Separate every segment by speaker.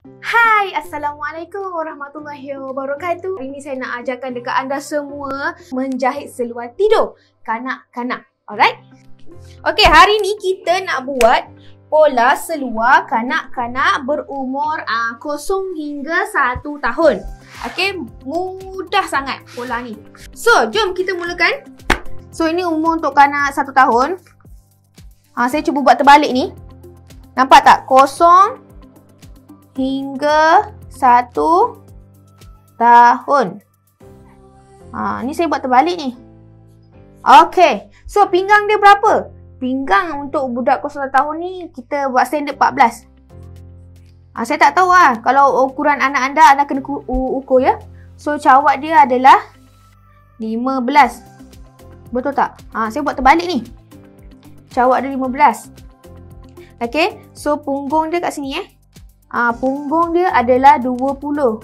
Speaker 1: Hai, Assalamualaikum warahmatullahi wabarakatuh. Hari ini saya nak ajarkan dekat anda semua menjahit seluar tidur kanak-kanak. Alright? Okey, hari ni kita nak buat pola seluar kanak-kanak berumur 0 hingga 1 tahun. Okey, mudah sangat pola ni. So, jom kita mulakan. So, ini umur untuk kanak 1 tahun. Saya cuba buat terbalik ni. Nampak tak? 0 hingga 1 tahun. Ni saya buat terbalik ni. Okey. So, pinggang dia berapa? Pinggang untuk budak 0 tahun ni kita buat standard 14. Saya tak tahu lah. Kalau ukuran anak anda kena ukur ya. So, cawat dia adalah 15. Betul tak? Saya buat terbalik ni. Cawat dia 15. Okey. So, punggung dia kat sini punggung dia adalah 20.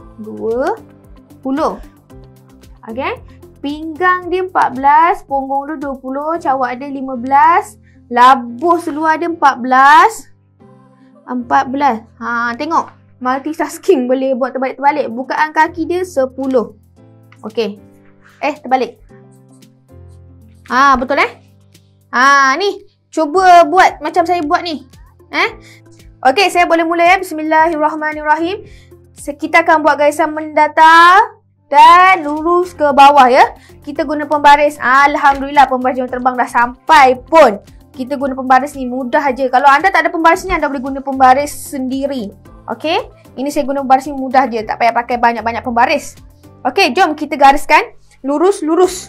Speaker 1: Okey. Pinggang dia 14, punggung dia 20, cawat dia 15, labuh seluar dia 14. Tengok. Multitasking boleh buat terbalik-terbalik. Bukaan kaki dia 10. Okey. Terbalik. Betul ni. Cuba buat macam saya buat ni. Okey, saya boleh mula ya. Bismillahirrahmanirrahim. Kita akan buat garisan mendatar dan lurus ke bawah ya. Kita guna pembaris. Alhamdulillah pembaris jam terbang dah sampai pun. Kita guna pembaris ni mudah aja. Kalau anda tak ada pembaris ni, anda boleh guna pembaris sendiri. Okey? Ini saya guna pembaris ni mudah je. Tak payah pakai banyak-banyak pembaris. Okey, jom kita gariskan lurus-lurus.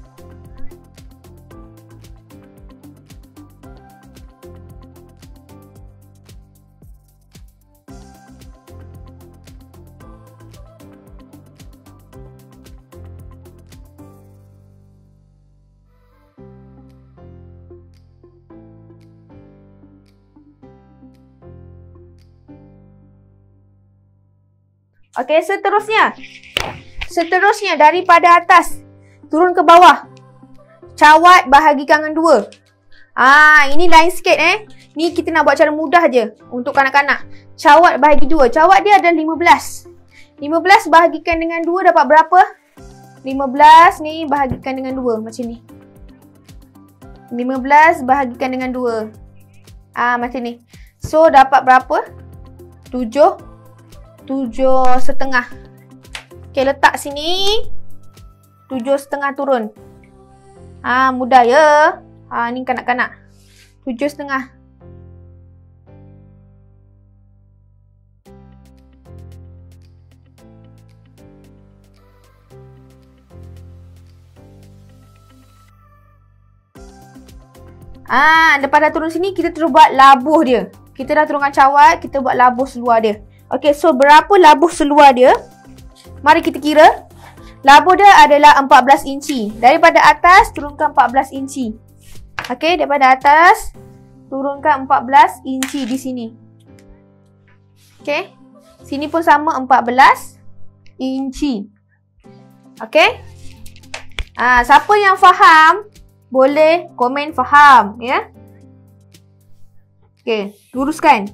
Speaker 1: Okey, seterusnya daripada atas turun ke bawah. Cawat bahagikan dengan 2. Ini lain sikit Ni kita nak buat cara mudah je untuk kanak-kanak. Cawat bahagi 2. Cawat dia ada 15. 15 bahagikan dengan 2 dapat berapa? 15 ni bahagikan dengan 2 macam ni. 15 bahagikan dengan 2. Macam ni. So dapat berapa? 7,5. Okay, letak sini. 7,5 turun. Mudah ya. Ni kanak-kanak. 7,5. Lepas dah turun sini, kita terus buat labuh dia. Kita dah turunkan cawat, kita buat labuh seluar dia. Okey, so berapa labuh seluar dia? Mari kita kira. Labuh dia adalah 14 inci. Daripada atas, turunkan 14 inci. Okey, daripada atas, turunkan 14 inci di sini. Okey. Sini pun sama 14 inci. Okey. Siapa yang faham, boleh komen faham. Ya. Okey, luruskan.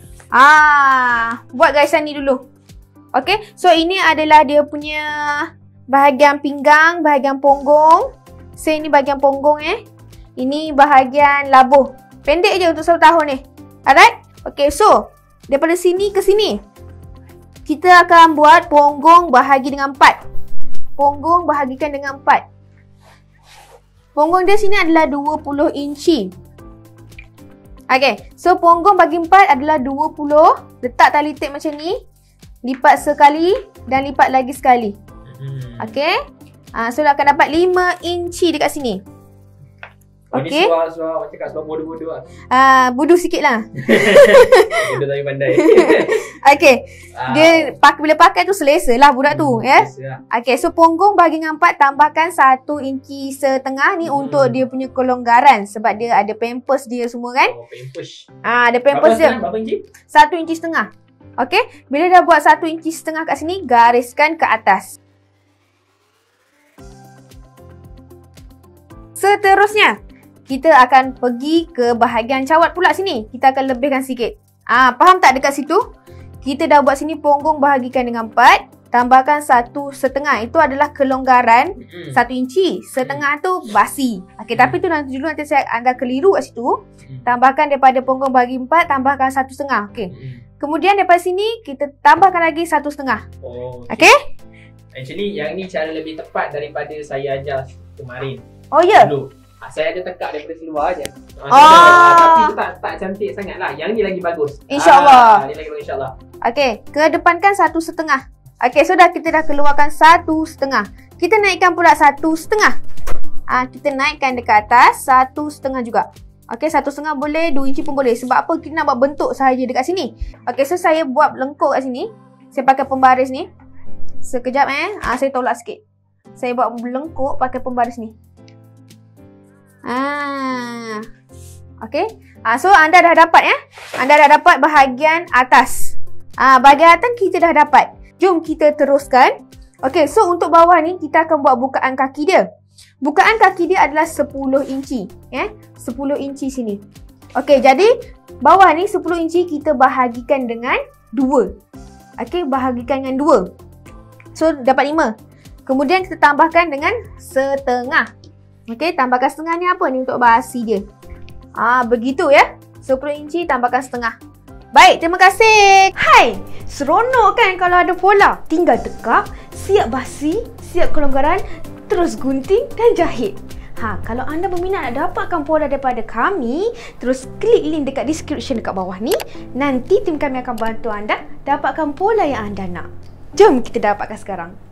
Speaker 1: Buat garisan ni dulu. Okey, so ini adalah dia punya bahagian pinggang, bahagian punggung. So ini bahagian punggung Ini bahagian labuh. Pendek je untuk 1 tahun ni. Alright? Okey, so daripada sini ke sini kita akan buat punggung bahagi dengan 4. Punggung bahagikan dengan 4. Punggung dia sini adalah 20 inci. Okey, so punggung bagi 4 adalah 20. Letak tali tape macam ni. Lipat sekali dan lipat lagi sekali. Okey. So akan dapat 5 inci dekat sini. Okey.
Speaker 2: Ini suara macam kat suara bodoh-bodoh lah.
Speaker 1: Bodoh sikit lah.
Speaker 2: Bodoh tapi pandai.
Speaker 1: Okey. Dia bila pakai tu selesa lah budak tu. Ya. Okey, so punggung bagi dengan 4 tambahkan 1,5 inci ni untuk dia punya kelonggaran. Sebab dia ada pampers dia semua kan.
Speaker 2: Pampers.
Speaker 1: Ada pampers dia.
Speaker 2: Berapa inci?
Speaker 1: 1,5 inci. Okey. Bila dah buat 1,5 inci kat sini, gariskan ke atas. Seterusnya, kita akan pergi ke bahagian cawat pula sini. Kita akan lebihkan sikit. Faham tak dekat situ? kita dah buat sini punggung bahagikan dengan 4. Tambahkan 1/2. Itu adalah kelonggaran 1 inci. Setengah tu basi. Okey, tapi tu nanti dulu anda keliru kat situ. Tambahkan daripada punggung bahagi 4, tambahkan 1/2. Okey. Kemudian daripada sini kita tambahkan lagi 1/2.
Speaker 2: Oh.
Speaker 1: Okey?
Speaker 2: Actually yang ni cara lebih tepat daripada saya ajar kemarin.
Speaker 1: Oh ya.
Speaker 2: Dulu. Saya ada tekak daripada seluar je.
Speaker 1: Oh.
Speaker 2: Tapi tu tak cantik sangat lah. Yang ni lagi bagus.
Speaker 1: InsyaAllah.
Speaker 2: Ni lagi bagus insyaAllah.
Speaker 1: Okey, kedepankan 1/2. Okey, so kita dah keluarkan 1/2. Kita naikkan pula 1/2. Kita naikkan dekat atas 1/2 juga. Okey, 1/2 boleh, 2 inci pun boleh. Sebab apa? Kita nak buat bentuk sahaja dekat sini. Okey, so saya buat lengkuk kat sini. Saya pakai pembaris ni. Sekejap saya tolak sikit. Saya buat lengkuk pakai pembaris ni. Okey. So anda dah dapat Anda dah dapat bahagian atas. Bahagian atas kita dah dapat. Jom kita teruskan. Okey, so untuk bawah ni kita akan buat bukaan kaki dia. Bukaan kaki dia adalah 10 inci. 10 inci sini. Okey, jadi bawah ni 10 inci kita bahagikan dengan 2. Okey, bahagikan dengan 2. So dapat 5. Kemudian kita tambahkan dengan 1/2. Okey, tambahkan 1/2 ni apa ni untuk basi dia. Begitu ya. 10 inci tambahkan 1/2. Baik, terima kasih. Hai, seronok kan kalau ada pola. Tinggal tekak, siap basi, siap kelonggaran, terus gunting dan jahit. Kalau anda berminat nak dapatkan pola daripada kami, terus klik link dekat description dekat bawah ni. Nanti tim kami akan bantu anda dapatkan pola yang anda nak. Jom kita dapatkan sekarang.